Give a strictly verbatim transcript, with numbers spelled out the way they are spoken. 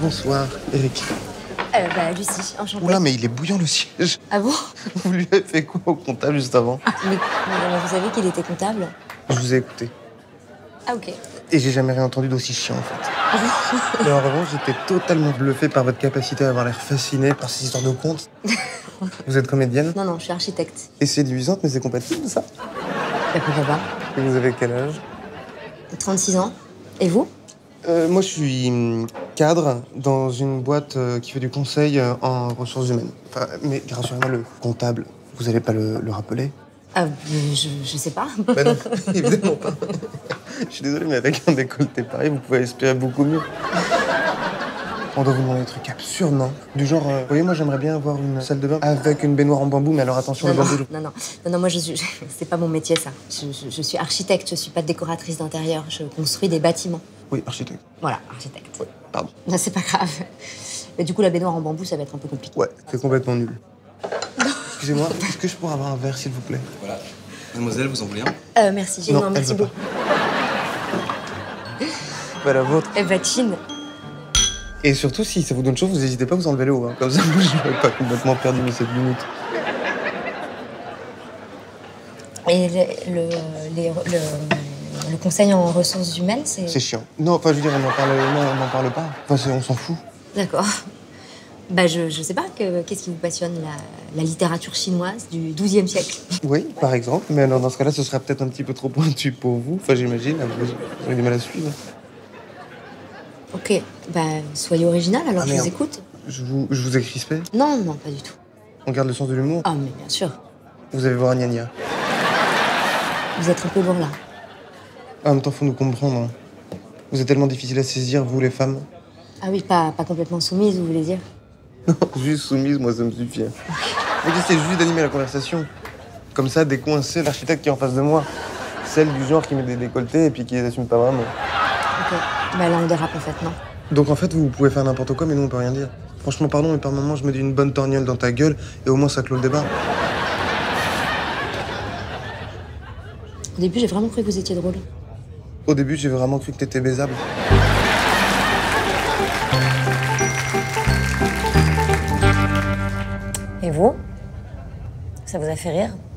Bonsoir, Eric. Euh, bah, Lucie, enchantée. Oula, mais il est bouillant le siège. Ah bon? Vous lui avez fait quoi au comptable juste avant? Ah, mais, mais vous savez qu'il était comptable? Je vous ai écouté. Ah, ok. Et j'ai jamais rien entendu d'aussi chiant, en fait. Mais en revanche, j'étais totalement bluffé par votre capacité à avoir l'air fasciné par ces histoires de contes. Vous êtes comédienne? Non, non, je suis architecte. Et séduisante, mais c'est compatible, ça? Bah, pourquoi pas? Et vous avez quel âge? trente-six ans. Et vous? euh, Moi, je suis hum, cadre dans une boîte euh, qui fait du conseil euh, en ressources humaines. Enfin, mais rassurez-moi, le comptable, vous allez pas le, le rappeler? Ah, je, je sais pas. Bah non, évidemment pas. Je suis désolé, mais avec un décolleté pareil, vous pouvez aspirer beaucoup mieux. On doit vous demander des trucs absurdes, non? Du genre, euh, vous voyez, moi j'aimerais bien avoir une salle de bain avec une baignoire en bambou, mais alors attention, Non, le non, bambou... non, non, non, non, moi je suis, je- c'est pas mon métier ça. Je, je- je suis architecte, je suis pas décoratrice d'intérieur. Je construis des bâtiments. Oui, architecte. Voilà, architecte. Ouais, pardon. Non, c'est pas grave. Mais du coup, la baignoire en bambou, ça va être un peu compliqué. Ouais, c'est complètement nul. Excusez-moi, est-ce que je pourrais avoir un verre, s'il vous plaît? Voilà. Mademoiselle, vous en voulez un? Euh, merci, j'ai Non, non, elle merci veut pas. beaucoup. Bah la vôtre. Eh bah, Chine. Et surtout, si ça vous donne chaud, vous n'hésitez pas à vous enlever le haut. Hein. Comme ça, moi, je n'aurais pas complètement perdu mes sept minutes. Et le, le, les- le, le conseil en ressources humaines, c'est... C'est chiant. Non, enfin, je veux dire, on n'en parle, non, on n'en parle pas. Enfin, c'est- on s'en fout. D'accord. Bah, je, je sais pas, que- qu'est-ce qui vous passionne, la, la littérature chinoise du douzième siècle? Oui, par exemple. Mais alors, dans ce cas-là, ce serait peut-être un petit peu trop pointu pour vous. Enfin, j'imagine. Vous vous avez du mal à suivre. Ok, bah, soyez original, alors Ah, je merde. vous écoute. Je vous, je vous ai crispé. Non, non, pas du tout. On garde le sens de l'humour. Ah, mais bien sûr. Vous allez voir Gna Gna. Vous êtes un peu lourd là. En même temps, faut nous comprendre. Hein. Vous êtes tellement difficile à saisir, vous, les femmes. Ah oui, pas, pas complètement soumise, vous voulez dire? Non, juste soumise, moi, ça me suffit. Hein. Mais j'essaie juste d'animer la conversation. Comme ça, décoincer l'architecte qui est en face de moi. Celle du genre qui met des décolletés et puis qui les assume pas vraiment. Ok. Bah là, on dérape en fait, non? Donc en fait, vous pouvez faire n'importe quoi, mais nous, on peut rien dire. Franchement, pardon, mais par moment, je me dis une bonne torgnole dans ta gueule et au moins, ça clôt le débat. Au début, j'ai vraiment cru que vous étiez drôle. Au début, j'ai vraiment cru que t'étais baisable. Et vous? Ça vous a fait rire?